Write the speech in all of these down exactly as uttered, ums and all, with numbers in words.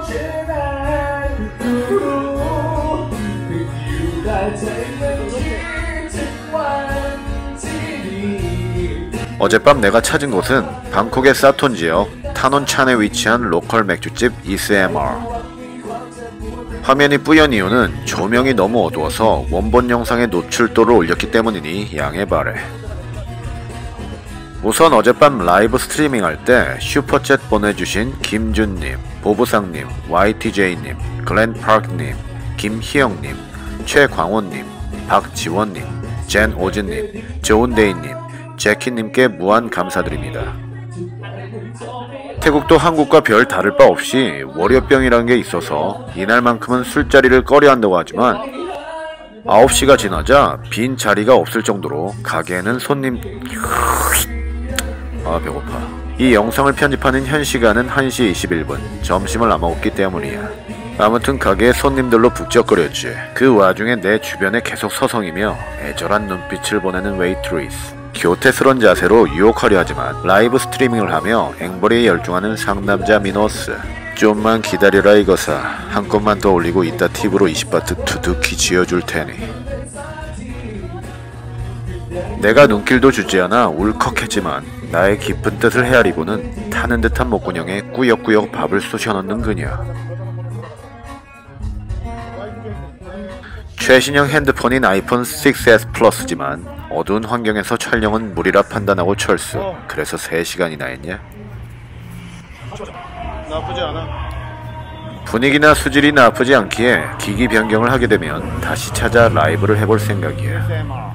어젯밤 내가 찾은 곳은 방콕의 사톤 지역 타논찬에 위치한 로컬 맥주집 이스엠알. 화면이 뿌연 이유는 조명이 너무 어두워서 원본 영상의 노출도를 올렸기 때문이니 양해 바래. 우선 어젯밤 라이브 스트리밍 할 때 슈퍼챗 보내주신 김준님, 보부상님, 와이티제이님, 글렌파크님, 김희영님, 최광호님, 박지원님, 젠오즈님, 좋은데이님, 제키님께 무한 감사드립니다. 태국도 한국과 별 다를 바 없이 월요병이라는 게 있어서 이날만큼은 술자리를 꺼려한다고 하지만 아홉 시가 지나자 빈 자리가 없을 정도로 가게에는 손님... 아 배고파. 이 영상을 편집하는 현 시간은 한 시 이십일 분, 점심을 안 먹었기 때문이야. 아무튼 가게에 손님들로 북적거렸지. 그 와중에 내 주변에 계속 서성이며 애절한 눈빛을 보내는 웨이트리스. 교태스런 자세로 유혹하려 하지만 라이브 스트리밍을 하며 앵벌이에 열중하는 상남자 미노스. 좀만 기다려라 이거사. 한 건만 더 올리고 이따 팁으로 이십 바트 두둑히 쥐어줄 테니. 내가 눈길도 주지 않아 울컥했지만 나의 깊은 뜻을 헤아리고는 타는 듯한 목구멍에 꾸역꾸역 밥을 쑤셔넣는 그녀. 최신형 핸드폰인 아이폰 식스 에스 플러스지만 어두운 환경에서 촬영은 무리라 판단하고 철수. 그래서 세 시간이나 했냐? 나쁘지 않아. 분위기나 수질이 나쁘지 않기에 기기 변경을 하게 되면 다시 찾아 라이브를 해볼 생각이야.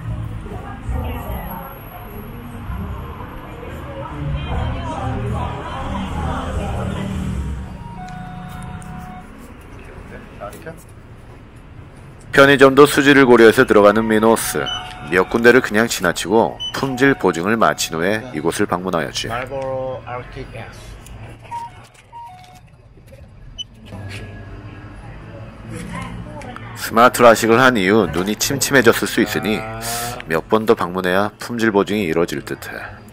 편의점도 수질을 고려해서 들어가는 미노스. 몇 군데를 그냥 지나치고 품질 보증을 마친 후에 이곳을 방문하였지. 스마트 라식을 한 이후 눈이 침침해졌을 수 있으니 몇 번 더 방문해야 품질 보증이 이루어질 듯해.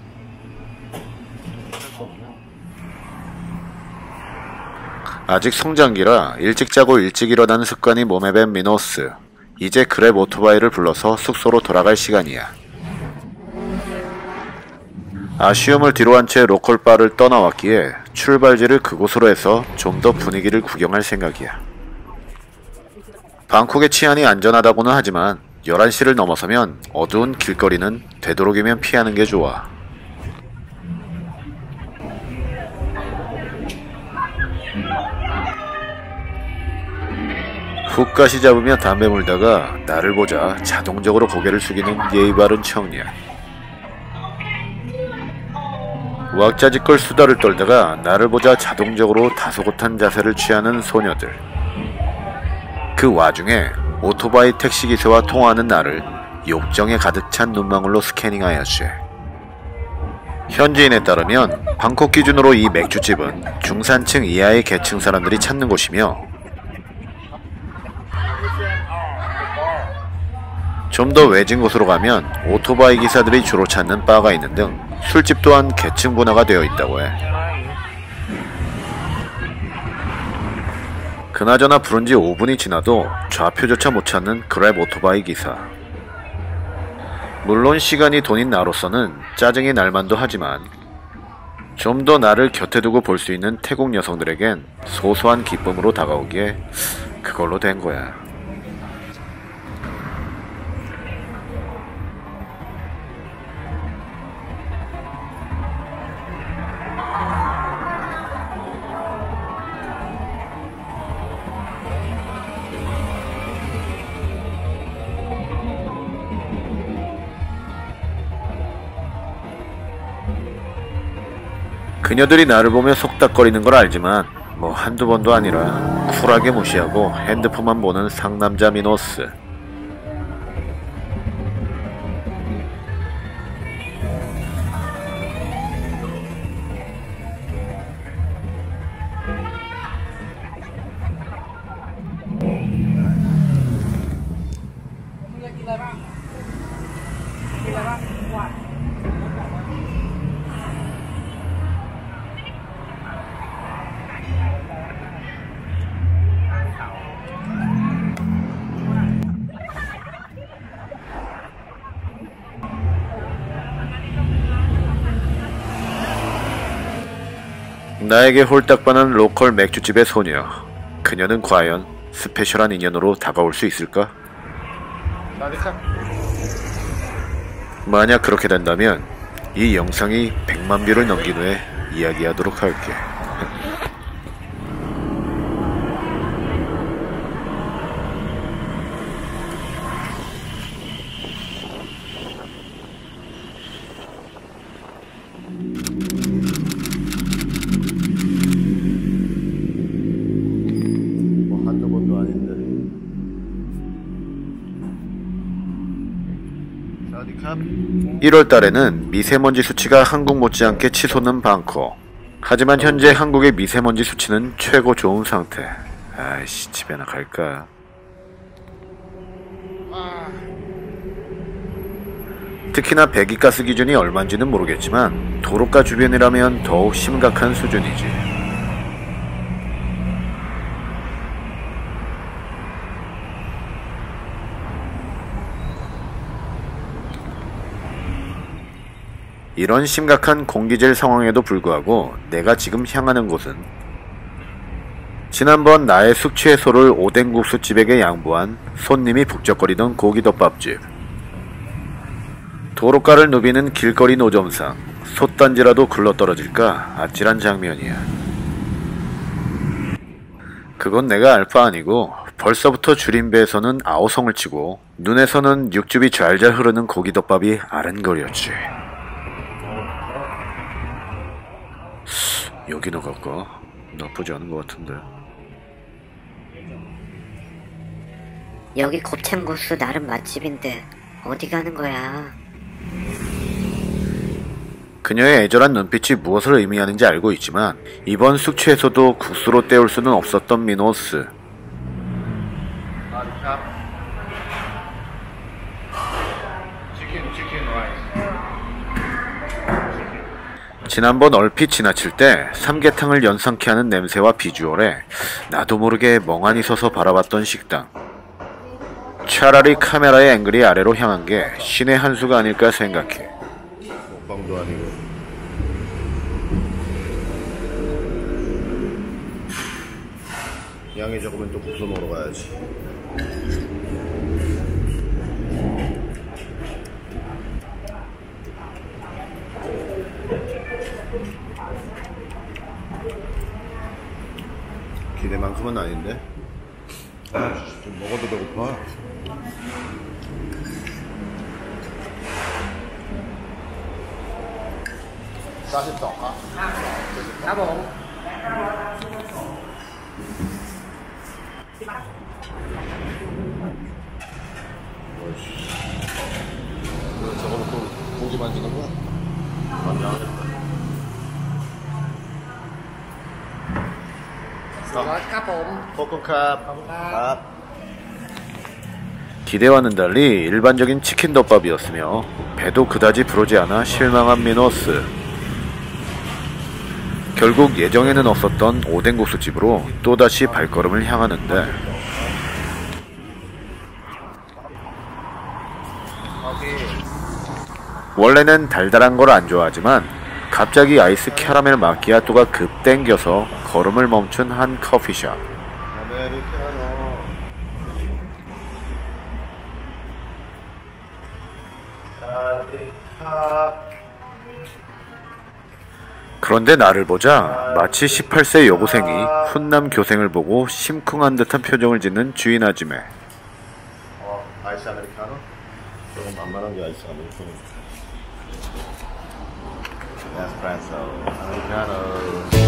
아직 성장기라 일찍 자고 일찍 일어나는 습관이 몸에 밴 미노스. 이제 그랩 오토바이를 불러서 숙소로 돌아갈 시간이야. 아쉬움을 뒤로한 채 로컬 바를 떠나왔기에 출발지를 그곳으로 해서 좀 더 분위기를 구경할 생각이야. 방콕의 치안이 안전하다고는 하지만 열한 시를 넘어서면 어두운 길거리는 되도록이면 피하는 게 좋아. 훅가시 잡으며 담배 물다가 나를 보자 자동적으로 고개를 숙이는 예의 바른 청년. 왁자지껄 수다를 떨다가 나를 보자 자동적으로 다소곳한 자세를 취하는 소녀들. 그 와중에 오토바이 택시기사와 통화하는 나를 욕정에 가득 찬 눈망울로 스캐닝하였지. 현지인에 따르면 방콕 기준으로 이 맥주집은 중산층 이하의 계층 사람들이 찾는 곳이며 좀 더 외진 곳으로 가면 오토바이 기사들이 주로 찾는 바가 있는 등 술집 또한 계층 분화가 되어 있다고 해. 그나저나 부른 지 오 분이 지나도 좌표조차 못 찾는 그랩 오토바이 기사. 물론 시간이 돈인 나로서는 짜증이 날만도 하지만 좀 더 나를 곁에 두고 볼 수 있는 태국 여성들에겐 소소한 기쁨으로 다가오기에 그걸로 된 거야. 그녀들이 나를 보며 속닥거리는 걸 알지만 뭐 한두 번도 아니라 쿨하게 무시하고 핸드폰만 보는 상남자 미노스. 나에게 홀딱 반한 로컬 맥주집의 소녀. 그녀는 과연 스페셜한 인연으로 다가올 수 있을까? 만약 그렇게 된다면 이 영상이 백만 뷰를 넘긴 후에 이야기하도록 할게. 뭐 한두 번도 아닌데. 일월 달에는 미세먼지 수치가 한국 못지않게 치솟는 방콕. 하지만 현재 한국의 미세먼지 수치는 최고 좋은 상태. 아이씨, 집에나 갈까? 특히나 배기가스 기준이 얼마인지는 모르겠지만 도로가 주변이라면 더욱 심각한 수준이지. 이런 심각한 공기질 상황에도 불구하고 내가 지금 향하는 곳은 지난번 나의 숙취해소를 오뎅국수집에게 양보한 손님이 북적거리던 고기덮밥집. 도로가를 누비는 길거리 노점상 솥단지라도 굴러떨어질까 아찔한 장면이야. 그건 내가 알 바 아니고 벌써부터 줄임배에서는 아우성을 치고 눈에서는 육즙이 잘잘 흐르는 고기덮밥이 아른거렸지. 여기나 갈까? 나쁘지 않은 것 같은데. 여기 곱창국수 나름 맛집인데 어디 가는 거야? 그녀의 애절한 눈빛이 무엇을 의미하는지 알고 있지만 이번 숙취에서도 국수로 때울 수는 없었던 미노스. 지난번 얼핏 지나칠 때 삼계탕을 연상케 하는 냄새와 비주얼에 나도 모르게 멍하니 서서 바라봤던 식당. 차라리 카메라의 앵글이 아래로 향한 게 신의 한 수가 아닐까 생각해. 먹방도 아니고. 양이 적으면 또 국수 먹으러 가야지. 기대만큼은 아닌데? 아, 좀 먹어도 배고파. 맛있다. 까봉. 저거 놓고 고기 만지는 거야? 만져야겠다. 기대와는 달리 일반적인 치킨덮밥이었으며 배도 그다지 부르지 않아 실망한 미노스. 결국 예정에는 없었던 오뎅국수집으로 또다시 발걸음을 향하는데 원래는 달달한 걸 안 좋아하지만 갑자기 아이스 캐러멜 마키아토가 급 땡겨서 걸음을 멈춘 한 커피숍. 그런데 나를 보자 마치 십팔 세 여고생이 훈남 교생을 보고 심쿵한 듯한 표정을 짓는 주인 아줌매. 어, 아이스 아메리카노? 조금 만만한 게 아이스 아메리카노. 에스프레소 아메리카노.